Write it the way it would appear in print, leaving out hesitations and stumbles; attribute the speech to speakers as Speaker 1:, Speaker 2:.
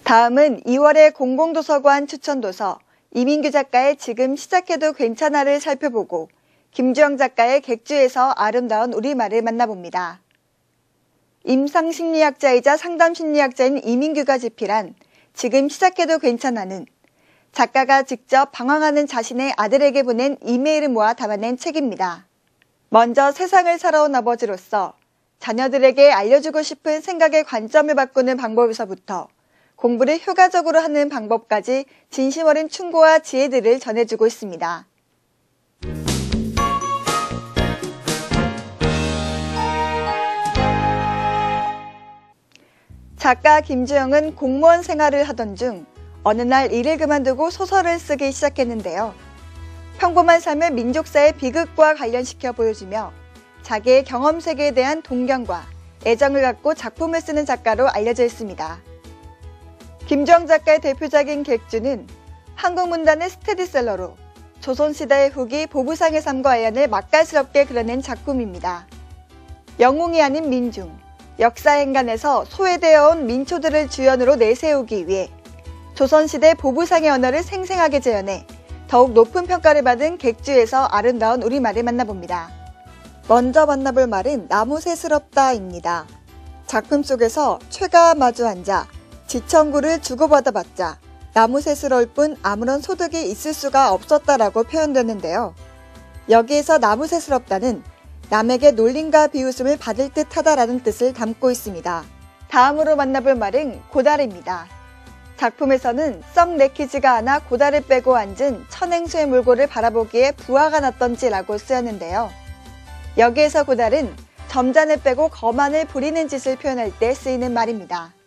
Speaker 1: 다음은 2월의 공공도서관 추천도서 이민규 작가의 지금 시작해도 괜찮아를 살펴보고 김주영 작가의 객주에서 아름다운 우리말을 만나봅니다. 임상심리학자이자 상담심리학자인 이민규가 집필한 지금 시작해도 괜찮아는 작가가 직접 방황하는 자신의 아들에게 보낸 이메일을 모아 담아낸 책입니다. 먼저 세상을 살아온 아버지로서 자녀들에게 알려주고 싶은 생각의 관점을 바꾸는 방법에서부터 공부를 효과적으로 하는 방법까지 진심 어린 충고와 지혜들을 전해주고 있습니다. 작가 김주영은 공무원 생활을 하던 중 어느 날 일을 그만두고 소설을 쓰기 시작했는데요. 평범한 삶을 민족사의 비극과 관련시켜 보여주며 자기의 경험 세계에 대한 동경과 애정을 갖고 작품을 쓰는 작가로 알려져 있습니다. 김주영 작가의 대표작인 객주는 한국문단의 스테디셀러로 조선시대의 후기 보부상의 삶과 아연을 맛깔스럽게 그려낸 작품입니다. 영웅이 아닌 민중, 역사행간에서 소외되어 온 민초들을 주연으로 내세우기 위해 조선시대 보부상의 언어를 생생하게 재현해 더욱 높은 평가를 받은 객주에서 아름다운 우리말을 만나봅니다. 먼저 만나볼 말은 나무새스럽다입니다. 작품 속에서 최가 마주 앉아 지청구를 주고받아봤자 나무새스러울 뿐 아무런 소득이 있을 수가 없었다라고 표현되는데요. 여기에서 나무새스럽다는 남에게 놀림과 비웃음을 받을 듯하다라는 뜻을 담고 있습니다. 다음으로 만나볼 말은 고달입니다. 작품에서는 썩 내키지가 않아 고달을 빼고 앉은 천행수의 물고를 바라보기에 부화가 났던지라고 쓰였는데요. 여기에서 고달은 점잔을 빼고 거만을 부리는 짓을 표현할 때 쓰이는 말입니다.